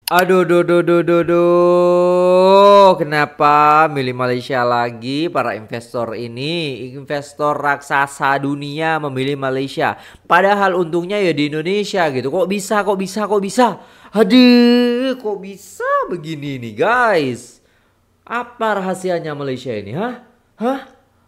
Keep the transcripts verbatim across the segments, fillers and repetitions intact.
Aduh, duh, duh, duh, duh, duh. Kenapa milih Malaysia lagi? Para investor ini, investor raksasa dunia memilih Malaysia. Padahal untungnya ya di Indonesia gitu. Kok bisa, kok bisa, kok bisa? Aduh, kok bisa begini nih guys? Apa rahasianya Malaysia ini, hah? Hah?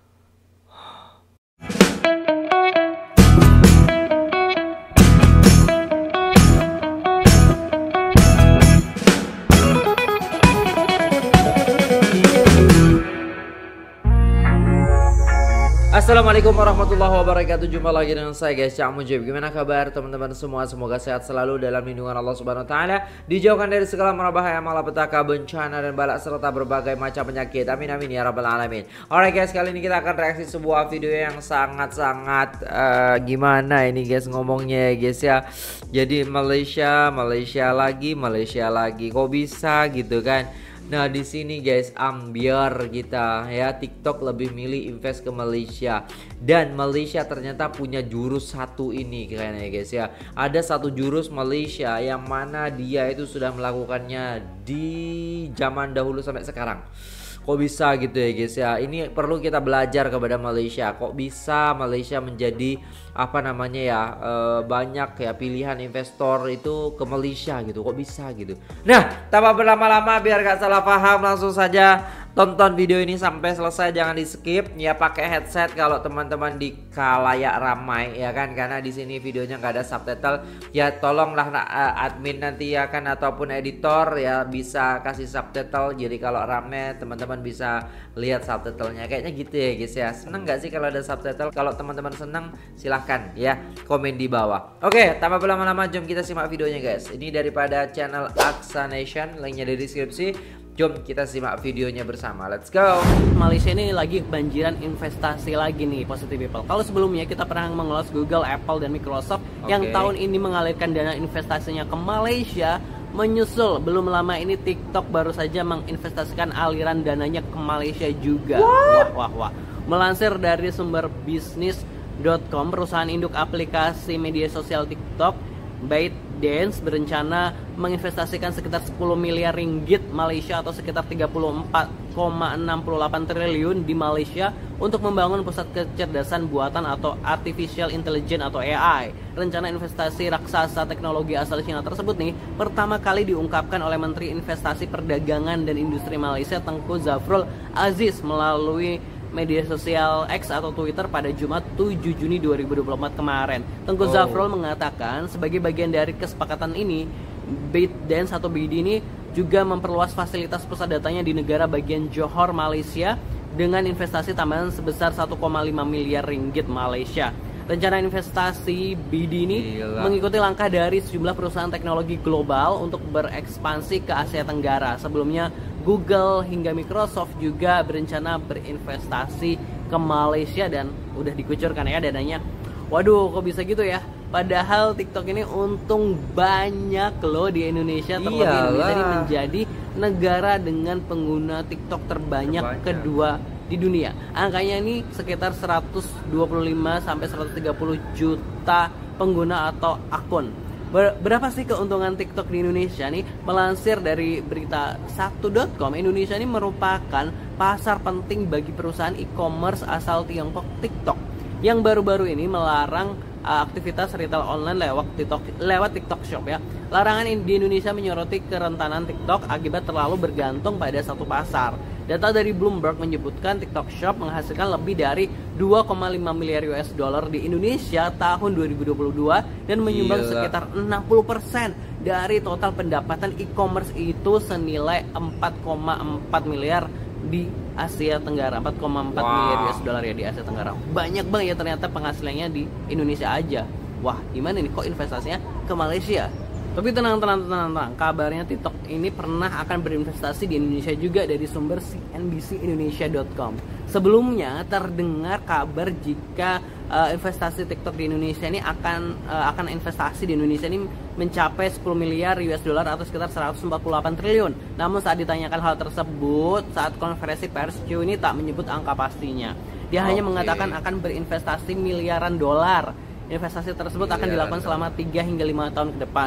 Assalamualaikum warahmatullahi wabarakatuh. Jumpa lagi dengan saya guys, Cak Mujib. Gimana kabar teman-teman semua? Semoga sehat selalu dalam lindungan Allah Subhanahu wa taala, dijauhkan dari segala mara bahaya, malapetaka, bencana dan balak serta berbagai macam penyakit. Amin amin ya rabbal alamin. Alright guys, kali ini kita akan reaksi sebuah video yang sangat-sangat uh, gimana ini guys ngomongnya ya guys ya. Jadi Malaysia, Malaysia lagi, Malaysia lagi. Kok bisa gitu kan? Nah di sini guys, ambiar kita ya, TikTok lebih milih invest ke Malaysia. Dan Malaysia ternyata punya jurus satu ini kayaknya guys ya. Ada satu jurus Malaysia yang mana dia itu sudah melakukannya di zaman dahulu sampai sekarang. Kok bisa gitu ya guys ya. Ini perlu kita belajar kepada Malaysia. Kok bisa Malaysia menjadi apa namanya ya, e, banyak ya pilihan investor itu ke Malaysia gitu. Kok bisa gitu. Nah tanpa berlama-lama biar gak salah paham, langsung saja tonton video ini sampai selesai, jangan di skip ya. Pakai headset kalau teman-teman di kalayak ramai ya kan, karena di sini videonya nggak ada subtitle ya. Tolonglah admin nanti ya kan, ataupun editor ya bisa kasih subtitle, jadi kalau rame teman-teman bisa lihat subtitlenya. Kayaknya gitu ya guys ya. Seneng nggak sih kalau ada subtitle? Kalau teman-teman seneng silahkan ya komen di bawah. Oke, tanpa berlama-lama jom kita simak videonya guys. Ini daripada channel Aksa Nation, linknya di deskripsi. Jom kita simak videonya bersama, let's go. Malaysia ini lagi kebanjiran investasi lagi nih, Positive People. Kalau sebelumnya kita pernah mengulas Google, Apple, dan Microsoft okay, yang tahun ini mengalirkan dana investasinya ke Malaysia. Menyusul belum lama ini TikTok baru saja menginvestasikan aliran dananya ke Malaysia juga. What? Wah wah wah. Melansir dari sumber bisnis dot com, perusahaan induk aplikasi media sosial TikTok, ByteDance berencana menginvestasikan sekitar sepuluh miliar ringgit Malaysia atau sekitar tiga puluh empat koma enam delapan triliun di Malaysia untuk membangun pusat kecerdasan buatan atau Artificial Intelligence atau A I. Rencana investasi raksasa teknologi asal China tersebut nih pertama kali diungkapkan oleh Menteri Investasi Perdagangan dan Industri Malaysia Tengku Zafrul Aziz melalui media sosial X atau Twitter pada Jumat tujuh Juni dua ribu dua puluh empat kemarin. Tengku oh. Zafrul mengatakan sebagai bagian dari kesepakatan ini, ByteDance atau B D ini juga memperluas fasilitas pusat datanya di negara bagian Johor, Malaysia dengan investasi tambahan sebesar satu koma lima miliar ringgit Malaysia. Rencana investasi B D ini Gila. mengikuti langkah dari sejumlah perusahaan teknologi global untuk berekspansi ke Asia Tenggara. Sebelumnya Google hingga Microsoft juga berencana berinvestasi ke Malaysia dan udah dikucurkan ya dananya. Waduh, kok bisa gitu ya? Padahal TikTok ini untung banyak loh di Indonesia. Terlebih Indonesia ini menjadi negara dengan pengguna TikTok terbanyak terbanyak kedua di dunia. Angkanya ini sekitar seratus dua puluh lima sampai seratus tiga puluh juta pengguna atau akun. Berapa sih keuntungan TikTok di Indonesia nih? Melansir dari berita satu dot com, Indonesia ini merupakan pasar penting bagi perusahaan e-commerce asal Tiongkok TikTok yang baru-baru ini melarang uh, aktivitas retail online lewat TikTok, lewat TikTok Shop ya. Larangan ini di Indonesia menyoroti kerentanan TikTok akibat terlalu bergantung pada satu pasar. Data dari Bloomberg menyebutkan TikTok Shop menghasilkan lebih dari dua koma lima miliar U S dollar di Indonesia tahun dua ribu dua puluh dua dan menyumbang Gila. sekitar enam puluh persen dari total pendapatan e-commerce itu senilai empat koma empat miliar di Asia Tenggara. empat koma empat wow. miliar U S dollar ya di Asia Tenggara. Banyak banget ya ternyata penghasilannya di Indonesia aja. Wah, gimana nih kok investasinya ke Malaysia? Tapi tenang, tenang, tenang, tenang. Kabarnya TikTok ini pernah akan berinvestasi di Indonesia juga dari sumber C N B C Indonesia dot com. Sebelumnya terdengar kabar jika uh, investasi TikTok di Indonesia ini akan uh, akan investasi di Indonesia ini mencapai sepuluh miliar U S dollar atau sekitar seratus empat puluh delapan triliun. Namun saat ditanyakan hal tersebut saat konferensi pers, Q ini tak menyebut angka pastinya. Dia okay. hanya mengatakan akan berinvestasi miliaran dolar. Investasi tersebut miliaran akan dilakukan selama tiga hingga lima tahun ke depan.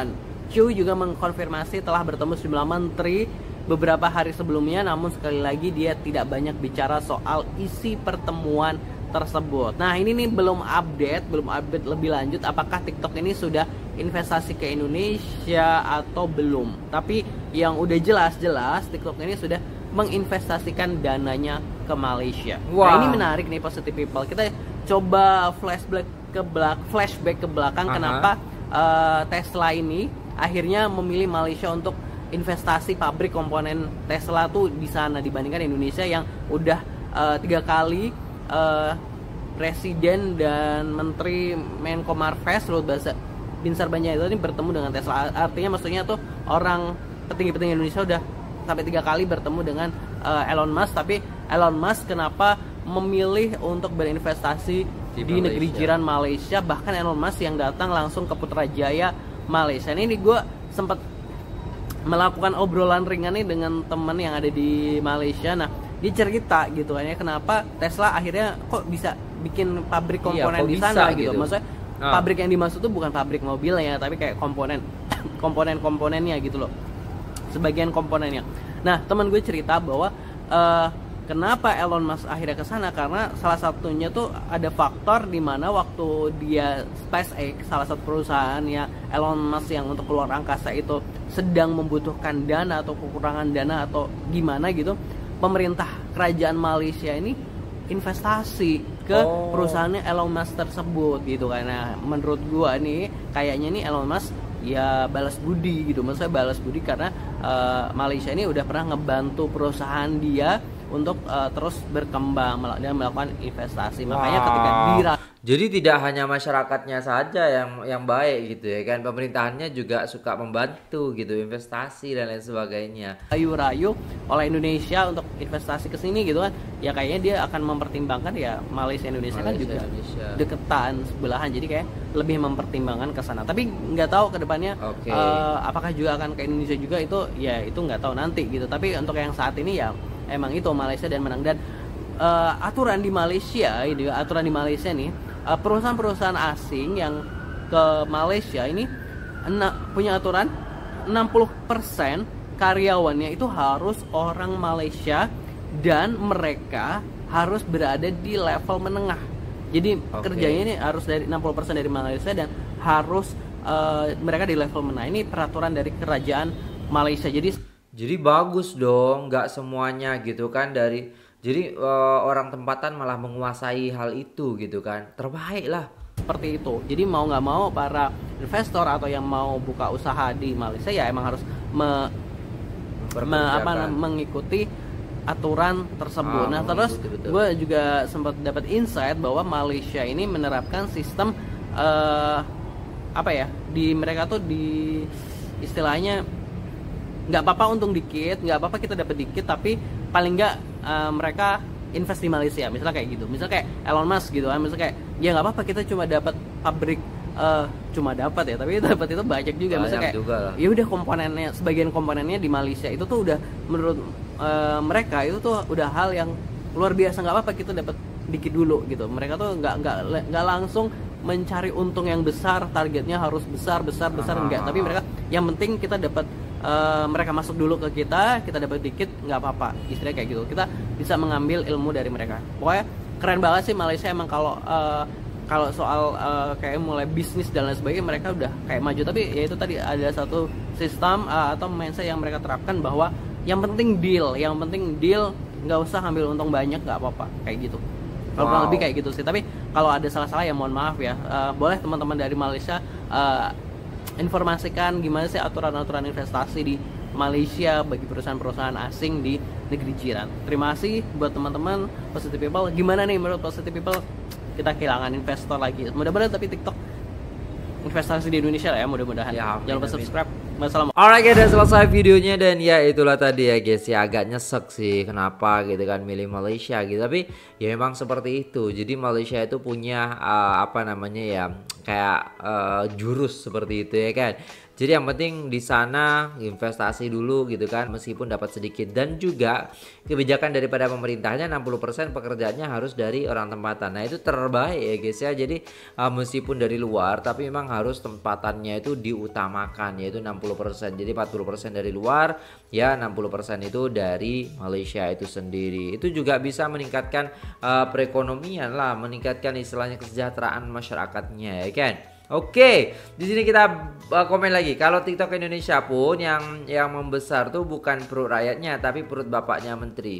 Chu juga mengkonfirmasi telah bertemu sejumlah menteri beberapa hari sebelumnya, namun sekali lagi dia tidak banyak bicara soal isi pertemuan tersebut. Nah ini nih belum update, belum update lebih lanjut apakah TikTok ini sudah investasi ke Indonesia atau belum. Tapi yang udah jelas-jelas TikTok ini sudah menginvestasikan dananya ke Malaysia. Wow. Nah ini menarik nih Positive People. Kita coba flashback ke belak flashback ke belakang. Uh-huh. Kenapa uh, Tesla ini akhirnya memilih Malaysia untuk investasi pabrik komponen Tesla tuh di sana dibandingkan Indonesia yang udah uh, tiga kali uh, Presiden dan Menteri Menko Marves Luhut Binsar Panjaitan ini bertemu dengan Tesla. Artinya maksudnya tuh orang petinggi-petinggi Indonesia udah sampai tiga kali bertemu dengan uh, Elon Musk. Tapi Elon Musk kenapa memilih untuk berinvestasi di, di negeri jiran Malaysia? Bahkan Elon Musk yang datang langsung ke Putrajaya Malaysia. Ini gue sempat melakukan obrolan ringan nih dengan teman yang ada di Malaysia. Nah dia cerita gitu kan ya, kenapa Tesla akhirnya kok bisa bikin pabrik komponen iya, di sana gitu. gitu. Maksudnya ah. pabrik yang dimaksud tuh bukan pabrik mobilnya, tapi kayak komponen komponen-komponennya gitu loh, sebagian komponennya. Nah teman gue cerita bahwa uh, kenapa Elon Musk akhirnya ke sana, karena salah satunya tuh ada faktor di mana waktu dia SpaceX, salah satu perusahaan ya Elon Musk yang untuk keluar angkasa itu sedang membutuhkan dana atau kekurangan dana atau gimana gitu, pemerintah kerajaan Malaysia ini investasi ke oh. perusahaannya Elon Musk tersebut gitu. Karena menurut gua nih kayaknya nih Elon Musk ya balas budi gitu, maksudnya balas budi karena uh, Malaysia ini udah pernah ngebantu perusahaan dia untuk uh, terus berkembang dan melakukan investasi. Makanya wow. ketika dira jadi tidak hanya masyarakatnya saja yang yang baik gitu ya kan, pemerintahannya juga suka membantu gitu, investasi dan lain sebagainya. Rayu-rayu oleh Indonesia untuk investasi ke sini gitu kan, ya kayaknya dia akan mempertimbangkan ya Malaysia Indonesia, Malaysia, kan juga Indonesia. deketan sebelahan, jadi kayak lebih mempertimbangkan ke sana. Tapi nggak tahu kedepannya okay. uh, apakah juga akan ke Indonesia juga, itu ya itu nggak tahu nanti gitu. Tapi untuk yang saat ini ya emang itu Malaysia dan menang. Dan uh, aturan di Malaysia ini aturan di Malaysia nih, uh, perusahaan-perusahaan asing yang ke Malaysia ini ena, punya aturan enam puluh persen karyawannya itu harus orang Malaysia dan mereka harus berada di level menengah. Jadi okay. kerjanya ini harus dari enam puluh persen dari Malaysia dan harus uh, mereka di level menengah. Ini peraturan dari kerajaan Malaysia. Jadi Jadi bagus dong, nggak semuanya gitu kan dari jadi uh, orang tempatan malah menguasai hal itu gitu kan, terbaik lah seperti itu. Jadi mau nggak mau para investor atau yang mau buka usaha di Malaysia ya emang harus me, me, apa, mengikuti aturan tersebut. Ah, nah terus gue juga sempat dapat insight bahwa Malaysia ini menerapkan sistem uh, apa ya, di mereka tuh di istilahnya nggak apa-apa untung dikit, nggak apa-apa kita dapat dikit, tapi paling nggak uh, mereka invest di Malaysia, misalnya kayak gitu, misalnya kayak Elon Musk gitu kan, misalnya kayak ya nggak apa-apa kita cuma dapat pabrik, uh, cuma dapat ya, tapi dapat itu banyak juga, banyak misalnya kayak ya udah komponennya, sebagian komponennya di Malaysia itu tuh udah menurut uh, mereka itu tuh udah hal yang luar biasa, nggak apa-apa kita dapat dikit dulu gitu. Mereka tuh nggak nggak nggak langsung mencari untung yang besar, targetnya harus besar besar besar ah. enggak, tapi mereka yang penting kita dapat Uh, mereka masuk dulu ke kita, kita dapat dikit nggak apa-apa, istilahnya kayak gitu. Kita bisa mengambil ilmu dari mereka. Pokoknya keren banget sih Malaysia emang kalau uh, kalau soal uh, kayak mulai bisnis dan lain sebagainya mereka udah kayak maju. Tapi ya itu tadi ada satu sistem uh, atau mindset yang mereka terapkan bahwa yang penting deal, yang penting deal, nggak usah ambil untung banyak nggak apa-apa kayak gitu. Kalau wow. lebih kayak gitu sih. Tapi kalau ada salah-salah ya mohon maaf ya. Uh, boleh teman-teman dari Malaysia uh, informasikan gimana sih aturan-aturan investasi di Malaysia bagi perusahaan-perusahaan asing di negeri jiran. Terima kasih buat teman-teman Positive People. Gimana nih menurut Positive People? Kita kehilangan investor lagi. Mudah-mudahan tapi TikTok investasi di Indonesia lah ya, mudah-mudahan. Ya, jangan lupa subscribe. Wassalamualaikum. Alright guys, udah selesai videonya dan ya itulah tadi ya guys ya, agak nyesek sih kenapa gitu kan milih Malaysia gitu, tapi ya memang seperti itu. Jadi Malaysia itu punya uh, apa namanya ya kayak uh, jurus seperti itu ya kan. Jadi yang penting di sana investasi dulu gitu kan, meskipun dapat sedikit. Dan juga kebijakan daripada pemerintahnya enam puluh persen pekerjaannya harus dari orang tempatan. Nah itu terbaik ya guys ya. Jadi uh, meskipun dari luar tapi memang harus tempatannya itu diutamakan, yaitu enam puluh persen. Jadi empat puluh persen dari luar, ya enam puluh persen itu dari Malaysia itu sendiri. Itu juga bisa meningkatkan uh, perekonomian lah, meningkatkan istilahnya kesejahteraan masyarakatnya ya kan. Oke, di sini kita uh, komen lagi. Kalau TikTok Indonesia pun yang yang membesar tuh bukan perut rakyatnya, tapi perut bapaknya menteri.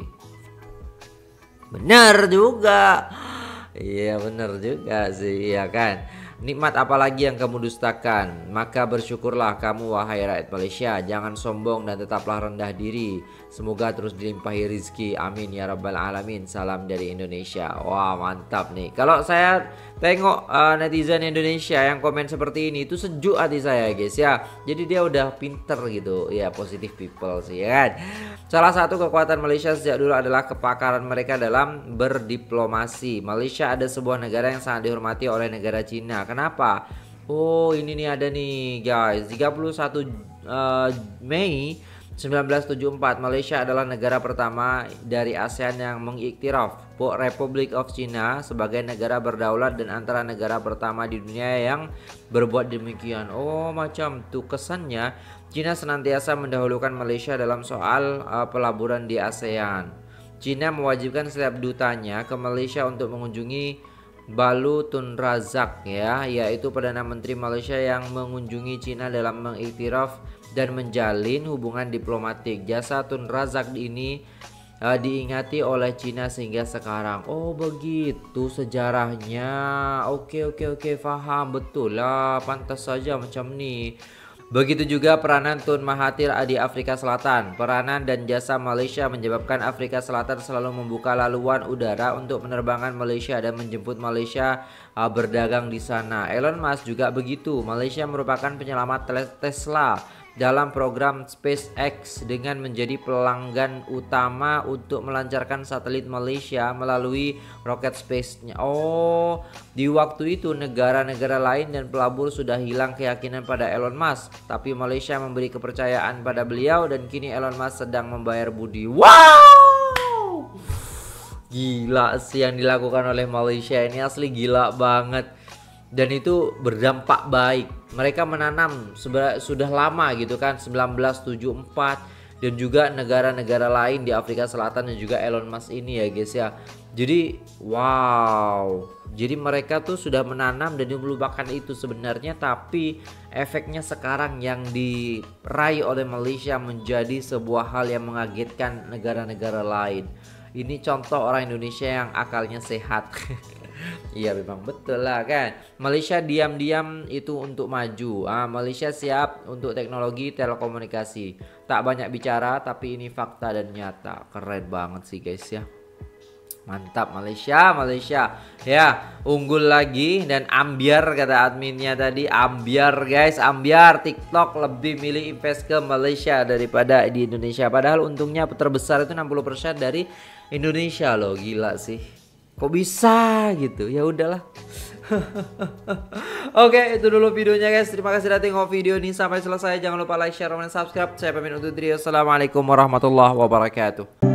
Benar juga. Iya benar juga sih, ya kan. Nikmat apalagi yang kamu dustakan, maka bersyukurlah kamu wahai rakyat Malaysia. Jangan sombong dan tetaplah rendah diri. Semoga terus dilimpahi rizki, amin ya rabbal alamin. Salam dari Indonesia. Wah mantap nih. Kalau saya tengok uh, netizen Indonesia yang komen seperti ini, itu sejuk hati saya guys ya. Jadi dia udah pinter gitu ya, positive people sih ya kan. Salah satu kekuatan Malaysia sejak dulu adalah kepakaran mereka dalam berdiplomasi. Malaysia ada sebuah negara yang sangat dihormati oleh negara Cina. Kenapa? Oh ini nih ada nih guys, tiga puluh satu uh, Mei seribu sembilan ratus tujuh puluh empat Malaysia adalah negara pertama dari ASEAN yang mengiktiraf Republic of China sebagai negara berdaulat dan antara negara pertama di dunia yang berbuat demikian. Oh macam tuh kesannya China senantiasa mendahulukan Malaysia dalam soal uh, pelaburan di ASEAN. China mewajibkan setiap dutanya ke Malaysia untuk mengunjungi Balu Tun Razak ya, yaitu Perdana Menteri Malaysia yang mengunjungi China dalam mengiktiraf dan menjalin hubungan diplomatik. Jasa Tun Razak ini uh, diingati oleh China sehingga sekarang. Oh begitu sejarahnya. Oke oke oke paham, betul lah, pantas saja macam nih. Begitu juga peranan Tun Mahathir di Afrika Selatan. Peranan dan jasa Malaysia menyebabkan Afrika Selatan selalu membuka laluan udara untuk penerbangan Malaysia dan menjemput Malaysia uh, berdagang di sana. Elon Musk juga begitu. Malaysia merupakan penyelamat Tesla dalam program SpaceX dengan menjadi pelanggan utama untuk melancarkan satelit Malaysia melalui roket space-nya. Oh, di waktu itu negara-negara lain dan pelabur sudah hilang keyakinan pada Elon Musk, tapi Malaysia memberi kepercayaan pada beliau dan kini Elon Musk sedang membayar budi. Wow! Gila sih yang dilakukan oleh Malaysia ini, asli gila banget. Dan itu berdampak baik. Mereka menanam sudah lama gitu kan, seribu sembilan ratus tujuh puluh empat. Dan juga negara-negara lain di Afrika Selatan dan juga Elon Musk ini ya guys ya. Jadi wow. Jadi mereka tuh sudah menanam dan melupakan itu sebenarnya, tapi efeknya sekarang yang diraih oleh Malaysia menjadi sebuah hal yang mengagetkan negara-negara lain. Ini contoh orang Indonesia yang akalnya sehat. Iya memang betul lah kan. Malaysia diam-diam itu untuk maju. ah, Malaysia siap untuk teknologi telekomunikasi. Tak banyak bicara tapi ini fakta dan nyata. Keren banget sih guys ya. Mantap Malaysia, Malaysia ya, unggul lagi dan ambiar kata adminnya tadi. Ambiar guys, ambiar. TikTok lebih milih invest ke Malaysia daripada di Indonesia. Padahal untungnya terbesar itu enam puluh persen dari Indonesia loh. Gila sih. Kok bisa gitu? Ya udahlah. Oke, itu dulu videonya guys. Terima kasih sudah tengok video ini sampai selesai. Jangan lupa like, share, dan subscribe. Saya pamit undur diri. Assalamualaikum warahmatullahi wabarakatuh.